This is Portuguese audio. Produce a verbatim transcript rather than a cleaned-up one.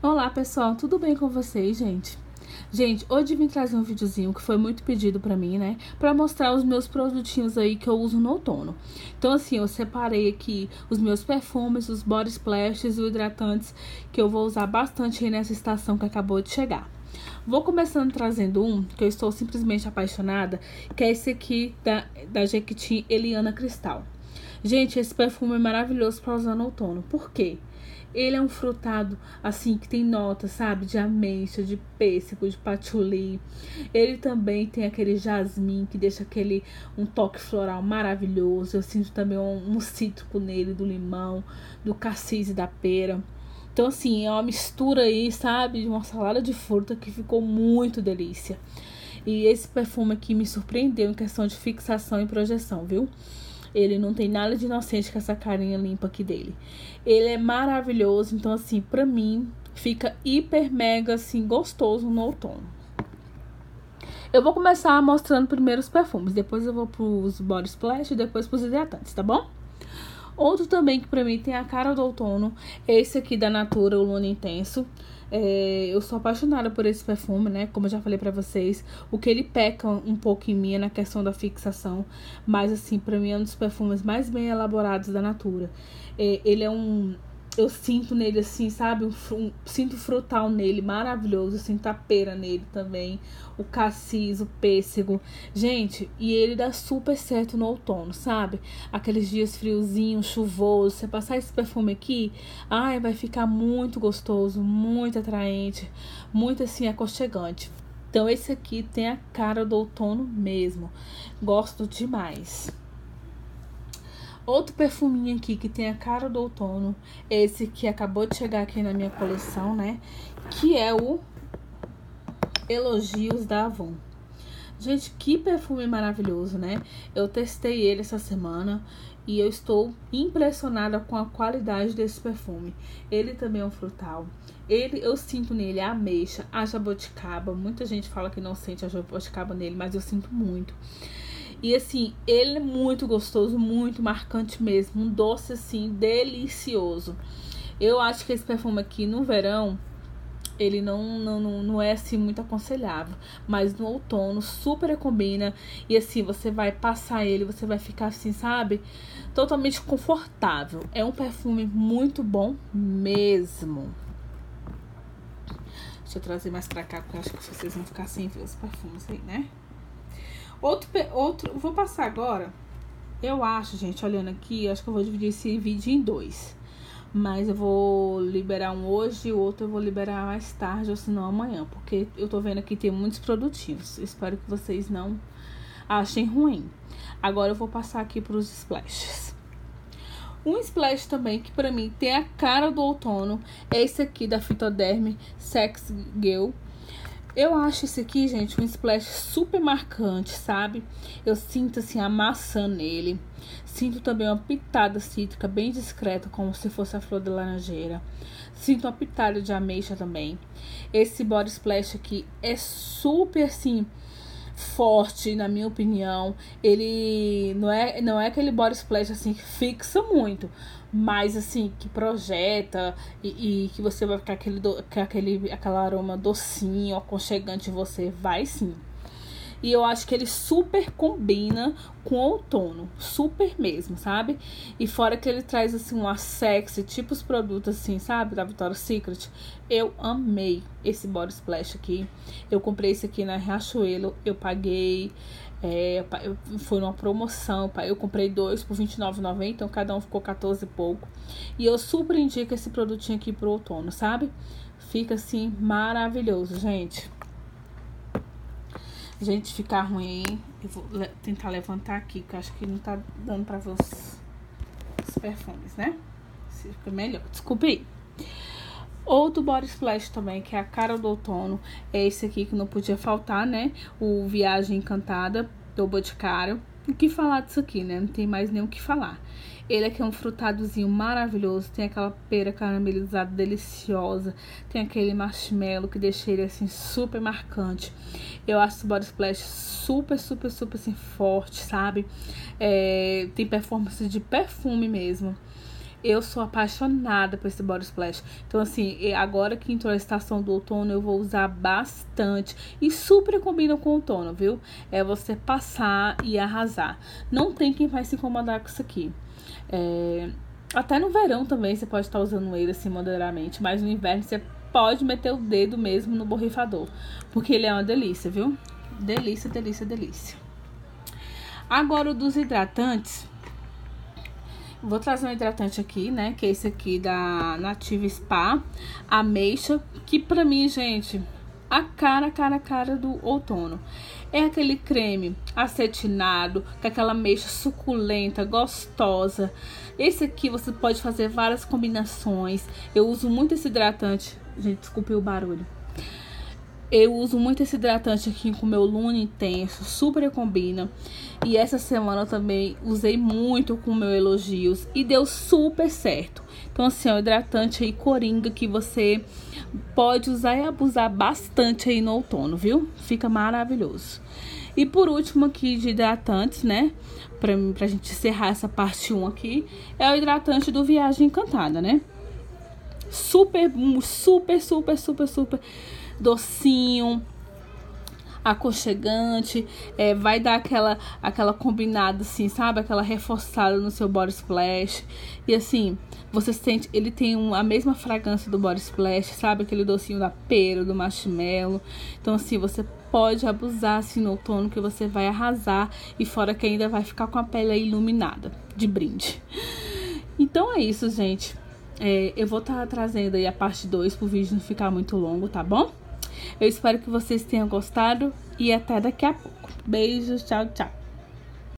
Olá pessoal, tudo bem com vocês, gente? Gente, hoje vim trazer um videozinho que foi muito pedido pra mim, né? Pra mostrar os meus produtinhos aí que eu uso no outono. Então assim, eu separei aqui os meus perfumes, os body splashes e os hidratantes que eu vou usar bastante aí nessa estação que acabou de chegar. Vou começando trazendo um que eu estou simplesmente apaixonada, que é esse aqui da, da Jequiti Eliana Cristal. Gente, esse perfume é maravilhoso para usar no outono. Por quê? Ele é um frutado, assim, que tem notas, sabe? De ameixa, de pêssego, de patchouli. Ele também tem aquele jasmim, que deixa aquele, um toque floral maravilhoso. Eu sinto também um, um cítrico nele, do limão, do cassis e da pera. Então, assim, é uma mistura aí, sabe? De uma salada de fruta que ficou muito delícia. E esse perfume aqui me surpreendeu em questão de fixação e projeção, viu? Ele não tem nada de inocente com essa carinha limpa aqui dele. Ele é maravilhoso, então assim, pra mim, fica hiper mega, assim, gostoso no outono. Eu vou começar mostrando primeiro os perfumes, depois eu vou pros body splash e depois pros hidratantes, tá bom? Outro também que pra mim tem a cara do outono é esse aqui da Natura, o Luna Intenso. É, eu sou apaixonada por esse perfume, né? Como eu já falei pra vocês, o que ele peca um pouco em mim é na questão da fixação. Mas assim, pra mim é um dos perfumes mais bem elaborados da Natura. É, ele é um... Eu sinto nele assim, sabe? Um, um, sinto frutal nele, maravilhoso. Eu sinto a pera nele também. O cassis, o pêssego. Gente, e ele dá super certo no outono, sabe? Aqueles dias friozinhos, chuvoso. Você passar esse perfume aqui, ai, vai ficar muito gostoso, muito atraente, muito assim, aconchegante. Então esse aqui tem a cara do outono mesmo. Gosto demais. Outro perfuminho aqui que tem a cara do outono, esse que acabou de chegar aqui na minha coleção, né? Que é o Elogios da Avon. Gente, que perfume maravilhoso, né? Eu testei ele essa semana e eu estou impressionada com a qualidade desse perfume. Ele também é um frutal. Ele, eu sinto nele a ameixa, a jabuticaba. Muita gente fala que não sente a jabuticaba nele, mas eu sinto muito. E assim, ele é muito gostoso, muito marcante mesmo. Um doce assim, delicioso. Eu acho que esse perfume aqui no verão, ele não, não, não é assim muito aconselhável. Mas no outono super combina. E assim, você vai passar ele, você vai ficar assim, sabe? Totalmente confortável. É um perfume muito bom mesmo. Deixa eu trazer mais pra cá, porque eu acho que vocês vão ficar sem ver os perfumes aí, né? Outro, outro, vou passar agora. Eu acho, gente, olhando aqui, acho que eu vou dividir esse vídeo em dois. Mas eu vou liberar um hoje e o outro eu vou liberar mais tarde, ou se não amanhã. Porque eu tô vendo aqui tem muitos produtinhos. Espero que vocês não achem ruim. Agora eu vou passar aqui pros splashes. Um splash também que pra mim tem a cara do outono é esse aqui da Phytoderm Sex Girl. Eu acho esse aqui, gente, um splash super marcante, sabe? Eu sinto, assim, a maçã nele. Sinto também uma pitada cítrica bem discreta, como se fosse a flor de laranjeira. Sinto uma pitada de ameixa também. Esse body splash aqui é super, assim, forte, na minha opinião. Ele não é, não é aquele body splash, assim, que fixa muito, mas assim, que projeta e, e que você vai ficar aquele, do, aquele aquela aroma docinho, aconchegante em você, vai sim. E eu acho que ele super combina com outono, super mesmo, sabe? E fora que ele traz assim uma sexy, tipo os produtos assim, sabe? Da Victoria's Secret. Eu amei esse body splash aqui. Eu comprei esse aqui na Riachuelo, eu paguei... É, eu, foi numa promoção, eu comprei dois por vinte e nove reais e noventa centavos, então cada um ficou quatorze e pouco. E eu super indico esse produtinho aqui pro outono, sabe? Fica assim, maravilhoso, gente. Gente, ficar ruim, eu vou le tentar levantar aqui, que eu acho que não tá dando pra ver os, os perfumes, né? Se fica melhor, desculpe aí. Outro body splash também, que é a cara do outono, é esse aqui que não podia faltar, né? O Viagem Encantada, do Boticário. O que falar disso aqui, né? Não tem mais nem o que falar. Ele aqui é um frutadozinho maravilhoso, tem aquela pera caramelizada deliciosa, tem aquele marshmallow que deixa ele assim super marcante. Eu acho esse body splash super, super, super assim forte, sabe? É, tem performance de perfume mesmo. Eu sou apaixonada por esse Body Splash. Então, assim, agora que entrou a estação do outono, eu vou usar bastante. E super combina com o outono, viu? É você passar e arrasar. Não tem quem vai se incomodar com isso aqui. É... Até no verão também você pode estar usando ele assim moderadamente. Mas no inverno você pode meter o dedo mesmo no borrifador. Porque ele é uma delícia, viu? Delícia, delícia, delícia. Agora o dos hidratantes. Vou trazer um hidratante aqui, né? Que é esse aqui da Nativa Spa, ameixa. Que pra mim, gente, a cara, cara, cara do outono. É aquele creme acetinado, com aquela ameixa suculenta, gostosa. Esse aqui você pode fazer várias combinações. Eu uso muito esse hidratante. Gente, desculpe o barulho. Eu uso muito esse hidratante aqui com o meu Luna Intenso, super combina. E essa semana eu também usei muito com o meu Elogios e deu super certo. Então assim, é um hidratante aí coringa que você pode usar e abusar bastante aí no outono, viu? Fica maravilhoso. E por último aqui de hidratantes, né? Pra, pra gente encerrar essa parte um aqui, é o hidratante do Viagem Encantada, né? Super, super, super, super, super docinho, aconchegante, é, vai dar aquela, aquela combinada assim, sabe? Aquela reforçada no seu Body Splash. E assim, você sente, ele tem um, a mesma fragrância do Body Splash, sabe? Aquele docinho da pera, do marshmallow. Então assim, você pode abusar assim no outono que você vai arrasar. E fora que ainda vai ficar com a pele aí iluminada, de brinde. Então é isso, gente. É, eu vou estar tá trazendo aí a parte dois pro vídeo não ficar muito longo, tá bom? Eu espero que vocês tenham gostado e até daqui a pouco. Beijos, tchau, tchau.